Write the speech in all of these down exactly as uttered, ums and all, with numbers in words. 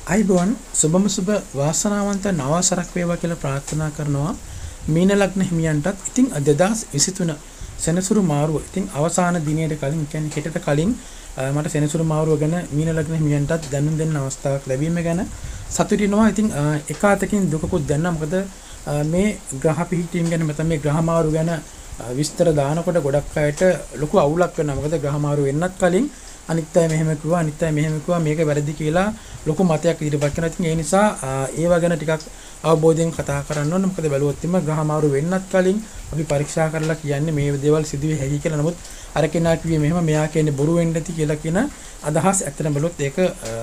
අයිබෝන් සුබම සුබ වාසනාවන්ත නවසරක් වේවා කියලා ප්‍රාර්ථනා කරනවා මීන ලග්න හිමියන්ටත්. ඉතින් දෙදහස් විසිතුන සෙනසුරු මාරුව ඉතින් අවසාන දිනයට කලින් කියන්නේ හෙටට කලින් මට සෙනසුරු මාරුව ගැන මීන ලග්න හිමියන්ටත් දැනුම් දෙන්න අවස්ථාවක් ලැබීම ගැන සතුටිනවා. ඉතින් එක අතකින් දුකකුත් දැනනවා. මොකද මේ ග්‍රහ පිහිටීම් ගැන මත මේ ග්‍රහ මාරු ගැන විස්තර දානකොට ගොඩක් අයට ලොකු අවුලක් වෙනවා. මොකද ග්‍රහ මාරු වෙන්නත් කලින් අනිත් අය මෙහෙම කිව්වා අනිත් අය මෙහෙම කිව්වා මේක වැරදි කියලා ලොකු මතයක් ඉදිරිපත් කරනවා. ඉතින් ඒ නිසා ඒවා ගැන ටිකක් අවබෝධයෙන් කතා කරන්න ඕන. මොකද බැලුවොත් එimhe ග්‍රහ මාරු වෙන්නත් කලින් අපි පරීක්ෂා කරලා කියන්නේ මේ දේවල් සිදුවේ හැකි කියලා. නමුත් අර කෙනා කිව්වේ මෙහෙම මෙයා කියන්නේ බොරු වෙන්න ඇති කියලා කියන අදහස් ඇත්තටම බැලුවොත් ඒක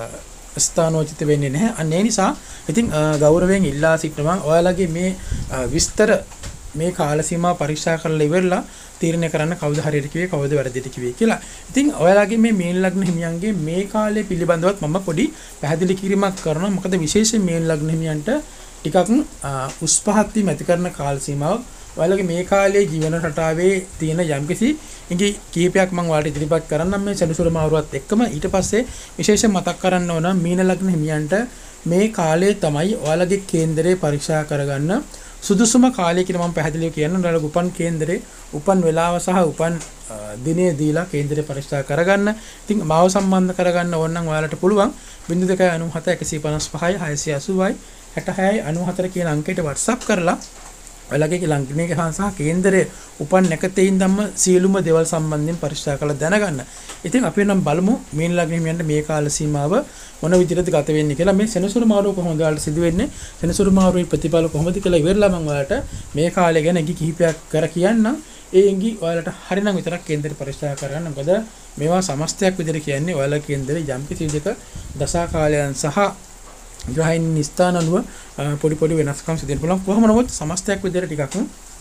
ස්ථානෝචිත වෙන්නේ නැහැ. අන්න ඒ නිසා ඉතින් ගෞරවයෙන් ඉල්ලා සිටිනවා ඔයාලගේ මේ විස්තර මේ කාල සීමාව පරීක්ෂා කරලා ඉවරලා තීරණය කරන්න කවුද හරියට කිව්වේ කවුද වැරදිද කිව්වේ කියලා. ඉතින් ඔයාලගේ මේ මීන ලග්න හිමියන්ගේ මේ කාලේ පිළිබඳවත් මම පොඩි පැහැදිලි කිරීමක් කරනවා. මොකද විශේෂයෙන් මීන ලග්න හිමියන්ට ටිකක් උස් පහත් වීම ඇති කරන කාල සීමාව ඔයාලගේ මේ කාලේ ජීවන රටාවේ තියෙන යම්කිසි ඉඟි කීපයක් මම ඔයාලට ඉදිරිපත් කරන්නම් මේ සෙනසුරු මාරුවත් එක්කම. ඊට පස්සේ විශේෂයෙන් මතක් කරන්න ඕන මීන ලග්න හිමියන්ට මේ කාලේ තමයි ඔයාලගේ කේන්දරේ පරීක්ෂා කරගන්න සුදුසුම කාලය කියලා මම පැහැදිලිව කියන්නම්. ඔයාලගේ උපන් කේන්දරේ උපන් වේලාව සහ උපන් දිනය දීලා කේන්දරේ පරීක්ෂා කරගන්න. ඉතින් මාව සම්බන්ධ කරගන්න ඕන නම් ඔයාලට පුළුවන් ज़ीरो दो नौ सात एक पाँच पाँच छह छह अस्सी छठ छह नौ चार කියන අංකයට WhatsApp කරලා ඔයාලගේ ලංකනයේ සහ කේන්දරයේ උපන් නැකතෙයින් ධම්ම සියලුම දේවල් සම්බන්ධයෙන් පරීක්ෂා කරලා දැනගන්න. ඉතින් අපි නම් බලමු මීන ලග්න හිමියන්ට මේ කාල සීමාව මොන විදිහටද ගත වෙන්නේ කියලා. මේ සෙනසුරු මාරුව කොහොමද ඔයාලට සිදු වෙන්නේ, සෙනසුරු මාරුවේ ප්‍රතිඵල කොහොමද කියලා ඉවරලා මම ඔයාලට මේ කාලය ගැන ඉඟි කිහිපයක් කර කියන්නම්. ඒ ඉඟි ඔයාලට හරිනම් විතරක් කේන්දරේ පරීක්ෂා කරගන්න. මොකද මේවා සමස්තයක් විදිහට කියන්නේ ඔයාලගේ කේන්දරේ යම් කිසි විදිහක දශා කාලයන් සහ ග්‍රහයන් ස්ථාන අනුව පොඩි පොඩි වෙනස්කම් සිදු වෙන්න පුළුවන්. කොහොම නමුත් සමස්තයක් විදිහට ටිකක්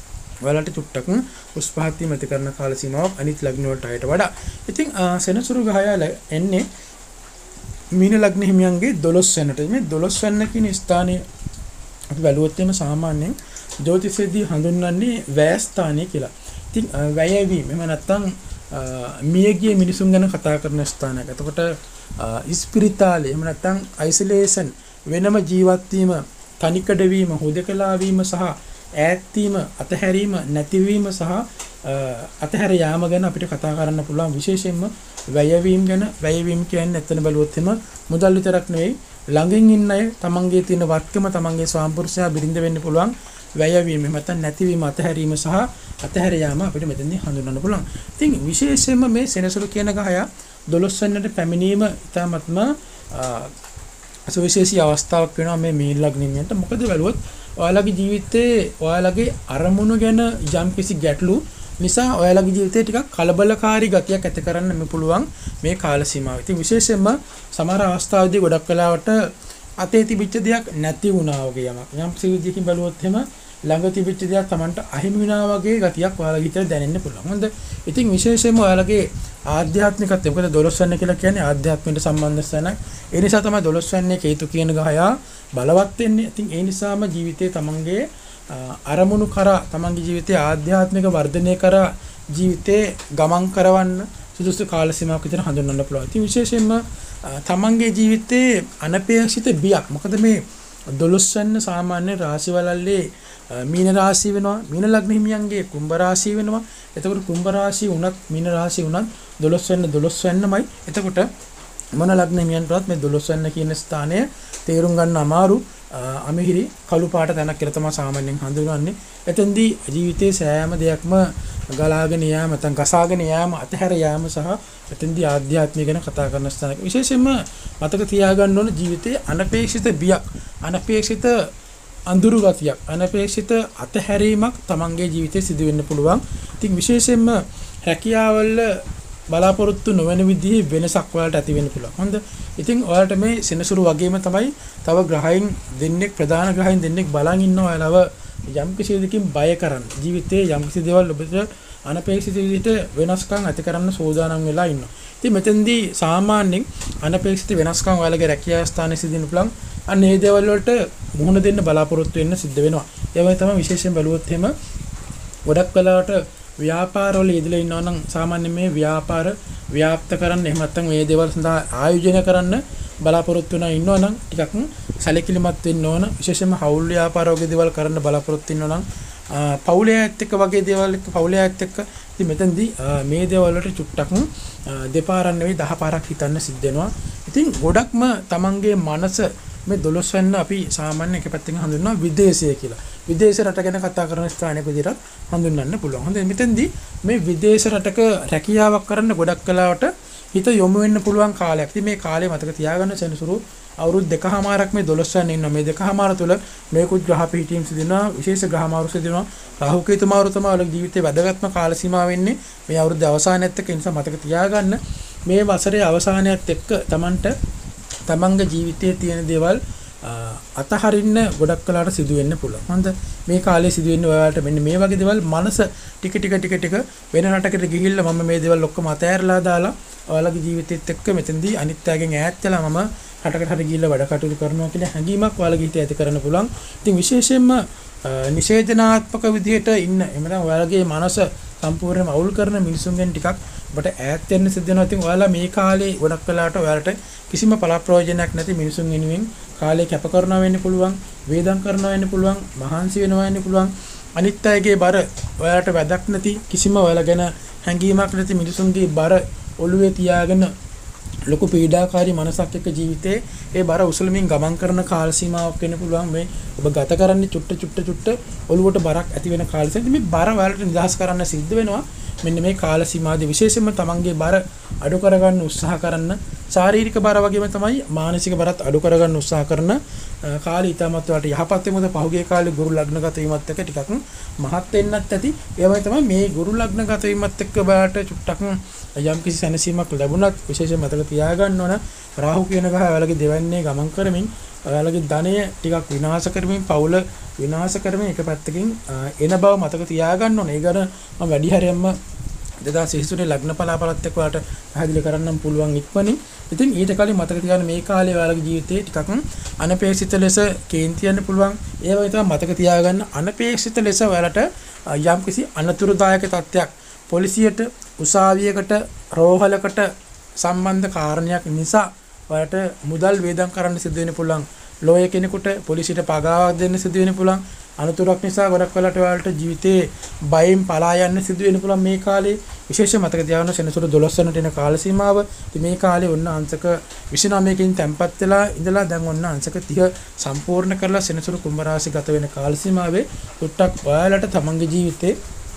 ඔයාලට චුට්ටක් උස් පහත් වීම ඇති කරන කාල සීමාවක් අනිත් ලග්න වලට අයට වඩා. ඉතින් සෙනසුරු ග්‍රහය එන්නේ මීන ලග්න හිමියන්ගේ දොළොස් වෙනිට. මේ දොළොස් වෙනි කියන ස්ථානයේ අපි බැලුවොත් එimhe සාමාන්‍යයෙන් ජ්‍යොතිෂයේදී හඳුන්වන්නේ වැය ස්ථානය කියලා. ඉතින් වැය වීම එහෙම නැත්නම් මියගිය මිනිසුන් ගැන කතා කරන ස්ථානයක්. එතකොට ස්පිරිතාලේ එහෙම නැත්නම් අයිසොලේෂන් වෙනම ජීවත් වීම, තනිකඩ වීම, හුදකලා වීම සහ ඈත් වීම, අතහැරීම, නැතිවීම සහ අතහැර යාම ගැන අපිට කතා කරන්න පුළුවන්. විශේෂයෙන්ම වැයවීම ගැන. වැයවීම කියන්නේ ඇත්තට බැලුවොත් එimhe මුදල් විතරක් නෙවෙයි ළඟින් ඉන්න අය තමන්ගේ තියෙන වත්කම තමන්ගේ ස්වාම්පුරුෂයා බිරිඳ වෙන්න පුළුවන්. වැයවීම එහෙම නැත්නම් නැතිවීම, අතහැරීම සහ අතහැර යාම අපිට මෙතනදී හඳුන්වන්න පුළුවන්. ඉතින් විශේෂයෙන්ම මේ සෙනසුරු කියන ගහය දොළොස් වෙනිට පැමිණීම ඉතාමත්ම සුවිශේෂී අවස්ථාවක් වෙනවා මේ මීන ලග්න හිමියන්ට. මොකද බැලුවොත් ඔයාලගේ ජීවිතේ ඔයාලගේ අරමුණු ගැන යම්කිසි ගැටලු නිසා ඔයාලගේ ජීවිතේ ටිකක් කලබලකාරී ගතියක් ඇති කරන්න මේ පුළුවන් මේ කාල සීමාව. ඉතින් විශේෂයෙන්ම සමහර අවස්ථාවලදී ගොඩක් වෙලාවට අතේ තිබිච්ච දෙයක් නැති වුණා වගේ යමක්. යම් සිවිදියකින් බැලුවොත් එහෙම ළඟ තිබිච්ච දෙයක් Tamanට අහිමි වුණා වගේ ගතියක් ඔයාලගේ හිතේ දැනෙන්න පුළුවන්. හොඳ. ඉතින් විශේෂයෙන්ම ඔයාලගේ ආධ්‍යාත්මිකත්වය. මොකද දොළොස් වෙනි කියලා කියන්නේ ආධ්‍යාත්මයට සම්බන්ධ ස්ථානයක්. ඒ නිසා තමයි දොළොස් වෙනි කේතු කියන ගහය බලවත් වෙන්නේ. ඉතින් ඒ නිසාම ජීවිතේ Tamanගේ අරමුණු කරා තමන්ගේ ජීවිතයේ ආධ්‍යාත්මික වර්ධනය කරා ජීවිතේ ගමන් කරවන්න සුදුසු කාල සීමාවක් විතර හඳුන්වන්න පුළුවන්. ඉතින් විශේෂයෙන්ම තමන්ගේ ජීවිතයේ අනපේක්ෂිත බියක්. මොකද මේ දොළොස් වෙනි සාමාන්‍ය රාශිවලල්ලේ මීන රාශිය වෙනවා, මීන ලග්න හිමියන්ගේ කුම්භ රාශිය වෙනවා. එතකොට කුම්භ රාශිය උනත් මීන රාශිය උනත් දොළොස් වෙනි දොළොස් වෙනිමයි. එතකොට මොන ලග්න හිමියන්ටවත් මේ දොළොස් වෙනි කියන ස්ථානය තේරුම් ගන්න අමාරු. අමිහිරි කළු පාට තැනක් කියලා තමයි සාමාන්‍යයෙන් හඳුන්වන්නේ. එතෙන්දී ජීවිතයේ සෑම දෙයක්ම ගලාගෙන යාම, නැත්නම් ගසාගෙන යාම, අතහැර යාම සහ එතෙන්දී ආධ්‍යාත්මය ගැන කතා කරන ස්ථානයක්. විශේෂයෙන්ම මතක තියාගන්න ඕන ජීවිතයේ අනපේක්ෂිත බියක්, අනපේක්ෂිත අඳුරු ගතියක්, අනපේක්ෂිත අතහැරීමක් තමන්ගේ ජීවිතේ සිදු වෙන්න පුළුවන්. ඉතින් විශේෂයෙන්ම හැකියාවල බලාපොරොත්තු නොවන විදිහේ වෙනසක් ඔයාලට ඇති වෙන්න පුළුවන්. හොඳ. ඉතින් ඔයාලට මේ සෙනසුරු වගේම තමයි තව ග්‍රහයන් දෙන්නෙක්, ප්‍රධාන ග්‍රහයන් දෙන්නෙක් බලන් ඉන්නවා ඔයාලව යම් කිසි දෙයකින් බය කරන්න. ජීවිතේ යම් කිසි දේවල් ඔබට අනපේක්ෂිත විදිහට වෙනස්කම් ඇති කරන්න සෝදානම් වෙලා ඉන්නවා. ඉතින් මෙතෙන්දී සාමාන්‍යයෙන් අනපේක්ෂිත වෙනස්කම් ඔයාලගේ රැකියා ස්ථානයේ සිදින්න පුළුවන්. අන්න ඒ දේවල් වලට මුහුණ දෙන්න බලාපොරොත්තු වෙන්න සිද්ධ වෙනවා. ඒ වගේ තමයි විශේෂයෙන් බැලුවොත් එහෙම ගොඩක් වෙලාවට ව්‍යාපාරවල යෙදලා ඉන්නවා නම් සාමාන්‍යයෙන් මේ ව්‍යාපාර ව්‍යාප්ත කරන්න එහෙම නැත්නම් මේ දේවල් සඳහා ආයෝජනය කරන්න බලාපොරොත්තු වෙනා ඉන්නවා නම් ටිකක් සැලකිලිමත් වෙන්න ඕන. විශේෂයෙන්ම හවුල් ව්‍යාපාර වගේ දේවල් කරන්න බලාපොරොත්තු වෙනවා නම් පවුලේ ඇත් එක්ක වගේ දේවල් එක්ක පවුලේ ඇත් එක්ක ඉතින් මෙතනදී මේ දේවල් වලට චුට්ටක් දෙපාරක් නෙවෙයි දහ පාරක් හිතන්න සිද්ධ වෙනවා. ඉතින් ගොඩක්ම තමන්ගේ මනස මේ දොළොස් වෙන්න අපි සාමාන්‍ය එක පැත්තකින් හඳුන්වනවා විදේශය කියලා. විදේශ රට ගැන කතා කරන ස්ථානයක විදිහට හඳුන්වන්න පුළුවන්. හොඳයි මෙතෙන්දී මේ විදේශ රටක රැකියාවක් කරන්න ගොඩක් කලාවට හිත යොමු වෙන්න පුළුවන් කාලයක්. ඉතින් මේ කාලේ මතක තියාගන්න සෙනසුරු අවුරුදු දෙකමාරක් මේ දොළොස් වෙන්න ඉන්නවා. මේ දෙකමාර තුළ මේකුත් ග්‍රහ පිහිටීම් සිදු වෙනවා. විශේෂ ග්‍රහ මාරු සිදු වෙනවා. රාහු කේතු මාරු තමයි ඔයාලගේ ජීවිතේ වැදගත්ම කාල සීමාව වෙන්නේ. මේ අවුරුද්දේ අවසානයේත් එක්ක නිසා මතක තියාගන්න මේ වසරේ අවසානයේත් එක්ක Tamanට තමන්ගේ ජීවිතයේ තියෙන දේවල් අතහරින්න ගොඩක් කලාට සිදු වෙන්න පුළුවන්. හොඳ මේ කාලේ සිදු වෙන්නේ ඔයාලට මෙන්න මේ වගේ දේවල් මනස ටික ටික ටික ටික වෙන රටකට ගිහිල්ලා මම මේ දේවල් ඔක්කොම අතහැරලා දාලා ඔයාලගේ ජීවිතෙත් එක්ක මෙතෙන්දී අනිත් අයගෙන් ඈත් වෙලා මම රටකට හරි ගිහිල්ලා වැඩ කටයුතු කරනවා කියලා හැඟීමක් ඔයාලගේ හිතේ ඇති කරන්න පුළුවන්. ඉතින් විශේෂයෙන්ම නිෂේධනාත්මක විදිහට ඉන්න එහෙම නැත්නම් ඔයාලගේ මනස සම්පූර්ණයෙන්ම අවුල් කරන මිනිසුන්ගෙන් ටිකක් ඔබට ඈත් වෙන්න සිද්ධ වෙනවා. ඉතින් ඔයාලා මේ කාලේ ගොඩක් වෙලාවට ඔයාලට කිසිම පළ ප්‍රයෝජනයක් නැති මිනිසුන් වෙනුවෙන් කාලේ කැප කරනවා වෙන්න පුළුවන්, වේදම් කරනවා වෙන්න පුළුවන්, මහන්සි වෙනවා වෙන්න පුළුවන්. අනිත් අයගේ බර ඔයාලට වැදක් නැති කිසිම ඔයාලා ගැන හැඟීමක් නැති මිනිසුන්ගේ බර ඔළුවේ තියාගෙන ලොකු පීඩාකාරී මනසක් එක්ක ජීවිතේ ඒ බර උසලමින් ගමන් කරන කාල සීමාවක් වෙන්න පුළුවන්. මේ ඔබ ගත කරන්නේ චුට්ට චුට්ට චුට්ට ඔළුවට බරක් ඇති වෙන කාලෙක මේ බර වලට නිදහස් කරන්න සිද්ධ වෙනවා. මෙන්න මේ කාල සීමාවේදී විශේෂයෙන්ම තමන්ගේ බර අඩු කරගන්න උත්සාහ කරන්න ශාරීරික බර වගේම තමයි මානසික බරත් අඩු කරගන්න උත්සාහ කරන කාලේ ඊටමත් වලට යහපත් වෙමුද පහුගිය කාලේ ගුරු ලග්නගත වීමත් එක්ක ටිකක් මහත් වෙන්නත් ඇති. ඒ වගේ තමයි මේ ගුරු ලග්නගත වීමත් එක්ක බලට චුට්ටක් යම් කිසි සැනසීමක් ලැබුණත් විශේෂයෙන් මතක තියාගන්න ඕන රාහු කියන ගහ ඔයාලගේ දෙවන්නේ ගමන් කරමින් ඔයාලගේ ධනය ටිකක් විනාශ කරමින් පවුල විනාශ කරමින් එක පැත්තකින් එන බව මතක තියාගන්න ඕනේ. ඒ ගැන මම වැඩි හරියක්ම දෙදාස් විසිතුනේ ලග්න පලාපලත් එක්ක ඔයාලට පැහැදිලි කරන්නම් පුළුවන් ඉක්මනින්. ඉතින් ඊට කලින් මතක තියාගන්න මේ කාලේ ඔයාලගේ ජීවිතේ ටිකක් අනපේක්ෂිත ලෙස කේන්ති යන්න පුළුවන්. ඒ වගේ තමයි මතක තියාගන්න අනපේක්ෂිත ලෙස ඔයාලට යම් කිසි අනතුරුදායක තත්ත්වයක් පොලිසියට උසාවියකට රෝහලකට සම්බන්ධ කාරණයක් නිසා ඔයාලට මුදල් වේදම් කරන්න සිදු වෙන්න පුළුවන්. ලෝය කෙනෙකුට පොලිසියට පගාවක් දෙන්න සිදු වෙන්න පුළුවන්. අනතුරක් නිසා ගොඩක් වෙලාවට ඔයාලට ජීවිතේ බයෙන් පලා යන්න සිදු වෙන්න පුළුවන් මේ කාලේ. විශේෂයෙන් මතක තියාගන්න සෙනසුරු දොළොස් වෙනිට එන කාල සීමාව. ඉතින් මේ කාලේ ඔන්න අංශක විසිනවයකින් තැම්පත් වෙලා ඉඳලා දැන් ඔන්න අංශක තිහ සම්පූර්ණ කරලා සෙනසුරු කුම්භ රාශි ගත වෙන කාල සීමාවේ ටුට්ටක් ඔයාලට තමන්ගේ ජීවිතේ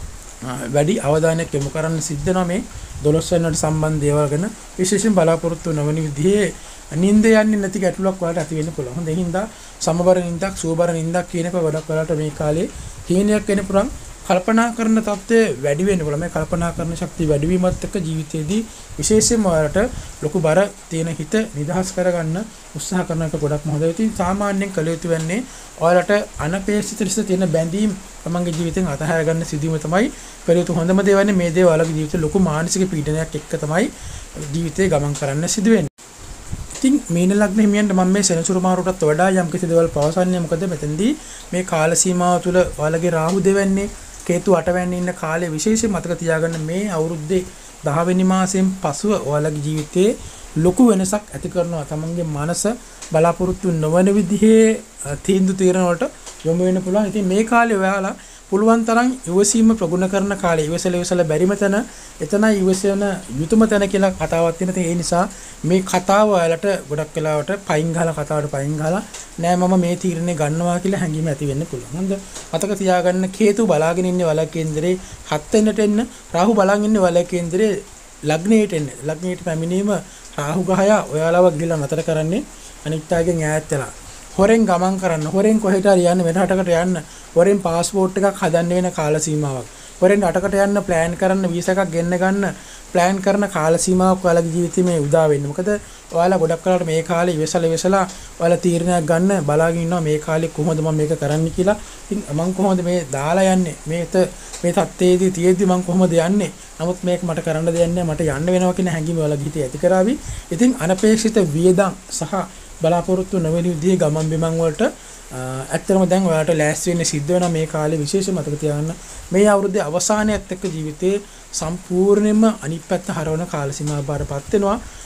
වැඩි අවධානයක් යොමු කරන්න සිද්ධ වෙනවා මේ දොළොස් වෙනිට සම්බන්ධ දේවල් ගැන. විශේෂයෙන් බලාපොරොත්තු නොවන විදිහේ නිින්ද යන්නේ නැති ගැටලුවක් ඔයාලට ඇති වෙන්න පුළුවන්. හොඳ හින්දා සමබර නිින්දක් සුවබර නිින්දක් කියන එක ගොඩක් ඔයාලට මේ කාලේ හීනයක් වෙන්න පුළුවන්. කල්පනා කරන තත්ත්වය වැඩි වෙන්න පුළුවන්. මේ කල්පනා කරන ශක්තිය වැඩි වීමත් එක්ක ජීවිතයේදී විශේෂයෙන්ම ඔයාලට ලොකු බර තියෙන හිත නිදහස් කරගන්න උත්සාහ කරන එක ගොඩක් හොඳයි. ඉතින් සාමාන්‍යයෙන් කළ යුතු වෙන්නේ ඔයාලට අනපේක්ෂිත ලෙස තියෙන බැඳීම් තමන්ගේ ජීවිතෙන් අතහැර ගන්න සිදුවීම තමයි කළ යුතු හොඳම දේ වෙන්නේ. මේ දේ ඔයාලගේ ජීවිතේ ලොකු මානසික පීඩනයක් එක්ක තමයි ජීවිතේ ගමන් කරන්න සිදු වෙන්නේ. ඉතින් මීන ලග්න හිමියන්ට මම මේ සෙනසුරු මාරුටත් වඩා යම් කිසි දේවල් පවසන්නේ. මොකද මෙතෙන්දී මේ කාල සීමාව තුළ ඔයාලගේ රාහු දෙවන්නේ කේතු අටවැන්නේ ඉන්න කාලේ විශේෂයෙන් මතක තියාගන්න මේ අවුරුද්දේ දහ වෙනි මාසයෙන් පසුව ඔයාලගේ ජීවිතේ ලොකු වෙනසක් ඇති කරනවා. තමන්ගේ මනස බලාපොරොත්තු නොවන විදිහේ තීන්දුව తీරන වලට යොමු වෙන්න පුළුවන්. ඉතින් මේ කාලේ ඔයාලා පුළුවන් තරම් ඉවසීම ප්‍රගුණ කරන කාලේ ඉවසල ඉවසල බැරිම තැන එතනයි ඉවසන යුතුයම තැන කියලා කතාවක් තියෙනවා. ඒ නිසා මේ කතාව ඔයාලට ගොඩක් වෙලාවට පයින් ගහලා කතාවට පයින් ගහලා නෑ මම මේ තීරණය ගන්නවා කියලා හැඟීම ඇති වෙන්න පුළුවන්. හොඳ මතක තියාගන්න කේතු බලාගෙන ඉන්නේ වල කේන්දරේ හත් වෙනට එන්න රාහු බලාගෙන ඉන්නේ වල කේන්දරේ ලග්නයට එන්න. ලග්නයට පැමිණීම රාහු ගහය ඔයාලව ගිහලා නතර කරන්නේ අනිත් අයගෙන් ඈත් වෙලා. හොරෙන් ගමන් කරන්න හොරෙන් කොහෙට හරි යන්න වෙන රටකට යන්න හොරෙන් પાස්පෝර්ට් එකක් හදන්න වෙන කාල සීමාවක් හොරෙන් රටකට යන්න ප්ලෑන් කරන්න වීසා එකක් ගෙන්න ගන්න ප්ලෑන් කරන කාල සීමාවක් ඔයාලගේ ජීවිතේ මේ උදා වෙන්නේ. මොකද ඔයාලා ගොඩක් වෙලාවට මේ කාලේ ඉවසලා ඉවසලා ඔයාලා තීරණයක් ගන්න බලාගෙන ඉන්නවා මේ කාලේ කොහොමද මම මේක කරන්න කියලා. ඉතින් මම කොහොමද මේ දාලා යන්නේ මේත මේ තත්ත්වයේදී තියෙද්දි මම කොහොමද යන්නේ. නමුත් මේක මට කරන්න දෙයක් නැහැ මට යන්න වෙනවා කියන හැඟීම ඔයාලගේ හිතේ ඇති කරાવી. ඉතින් අනපේක්ෂිත වියදම් සහ බලාපොරොත්තු නොවන විදිහේ ගමන් බිමන් වලට ඇත්තටම දැන් ඔයාලට ලෑස්ති වෙන්න සිද්ධ වෙනවා මේ කාලේ. විශේෂ මතක තියාගන්න මේ අවුරුද්දේ අවසානයේත් එක්ක ජීවිතේ සම්පූර්ණයෙන්ම අනිත් පැත්ත හරවන කාල සීමාව බාරපත් වෙනවා.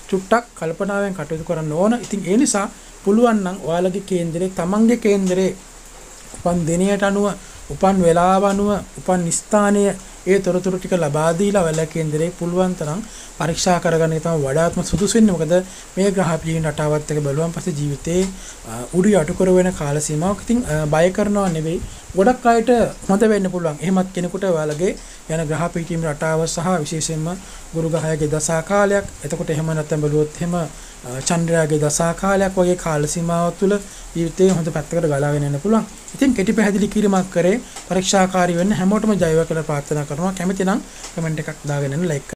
චුට්ටක් කල්පනාවෙන් කටයුතු කරන්න ඕන. ඉතින් ඒ නිසා පුළුවන් නම් ඔයාලගේ කේන්දරේ තමන්ගේ කේන්දරේ උපන් දිනයට අනුව උපන් වේලාව අනුව උපන් ස්ථානයේ ඒ තොරතුරු ටික ලබා දීලා ඔයාලා කේන්දරේ පුළුවන් තරම් පරීක්ෂා කරගන්න එක තමයි වඩාත්ම සුදුසු වෙන්නේ. මොකද මේ ග්‍රහ පිළිවෙල රටාවත් එක බලුවන් පස්සේ ජීවිතේ උඩු යටු කර වෙන කාල සීමාවක්. ඉතින් බය කරනවා නෙවෙයි. ගොඩක් අයට හොඳ වෙන්න පුළුවන්. එහෙමත් කෙනෙකුට ඔයාලගේ යන ග්‍රහ පිළිවෙල රටාව සහ විශේෂයෙන්ම ගුරු ග්‍රහයාගේ දශා කාලයක්. එතකොට එහෙම නැත්නම් බලුවොත් එහෙම චන්ද්‍රයාගේ දශා කාලයක් වගේ කාල සීමාව තුළ ජීවිතේ හොඳ පැත්තකට ගලාගෙන යන්න පුළුවන්. ඉතින් කෙටි පැහැදිලි කිරීමක් කරේ පරීක්ෂාකාරී වෙන්න හැමෝටම ජය වේවා කියලා ප්‍රාර්ථනා කරනවා. කැමති නම් කමෙන්ට් එකක් දාගෙන ඉන්න ලයික්